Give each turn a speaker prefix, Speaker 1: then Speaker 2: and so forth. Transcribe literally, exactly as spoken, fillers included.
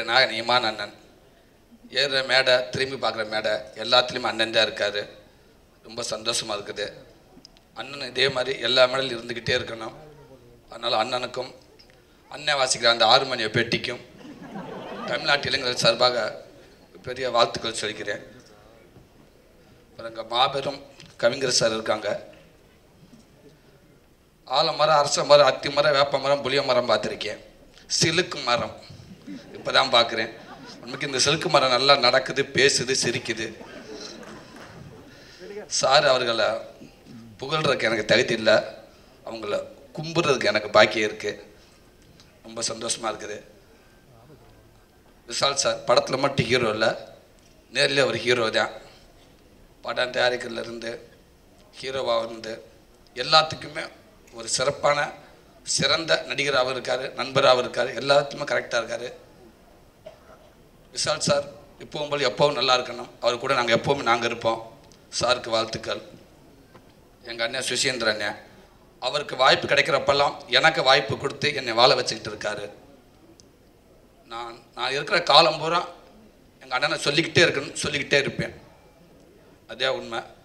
Speaker 1: என்னுடைய நாயகன் அண்ணன். ஏறுற மேடை, திரும்பி பார்க்குற மேடை எல்லாத்துலேயுமே அண்ணன் தான் இருக்கார். ரொம்ப சந்தோஷமாக இருக்குது. அண்ணன் இதே மாதிரி எல்லா மேடையிலும் இருந்துக்கிட்டே இருக்கணும். அதனால் அண்ணனுக்கும் அண்ணன் வாசிக்கிற அந்த ஆறு மணி பெட்டிக்கும் தமிழ்நாட்டு இளைஞர்கள் சார்பாக பெரிய வாழ்த்துக்கள் சொல்லிக்கிறேன். அப்புறம் இங்கே மாபெரும் கவிஞர் சார் இருக்காங்க. ஆலமரம், அரச மரம், அத்தி மரம், வேப்ப மரம், புளிய மரம் பார்த்துருக்கேன். சிலுக்கு மரம் இப்போ தான் பார்க்குறேன். உண்மைக்கு இந்த சிலுக்கு மரம் நல்லா நடக்குது, பேசுது, சிரிக்குது. சார் அவர்களை புகழ்றதுக்கு எனக்கு தகுதி இல்லை, அவங்கள கும்பிட்றதுக்கு எனக்கு பாக்கியம் இருக்குது. ரொம்ப சந்தோஷமாக இருக்குது. விஷால் சார் படத்தில் மட்டும் ஹீரோ இல்லை, நேரில் ஒரு ஹீரோ தான். படம் தயாரிக்கிறதுலேருந்து ஹீரோவாக இருந்து எல்லாத்துக்குமே ஒரு சிறப்பான சிறந்த நடிகராகவும் இருக்கார், நண்பராகவும் இருக்கார், எல்லாத்துக்குமே கரெக்டாக இருக்கார். விஷால் சார் இப்போவும் போல் எப்போவும் நல்லா இருக்கணும். அவர் கூட நாங்கள் எப்போவுமே நாங்கள் இருப்போம். சாருக்கு வாழ்த்துக்கள். எங்கள் அண்ணன் சுசீந்திர அண்ணன், அவருக்கு வாய்ப்பு கிடைக்கிறப்பெல்லாம் எனக்கு வாய்ப்பு கொடுத்து என்னை வாழ வச்சுக்கிட்டு இருக்காரு. நான் நான் இருக்கிற காலம் பூரா எங்கள் அண்ணனை சொல்லிக்கிட்டே இருக்கணும், சொல்லிக்கிட்டே இருப்பேன். அதே உண்மை.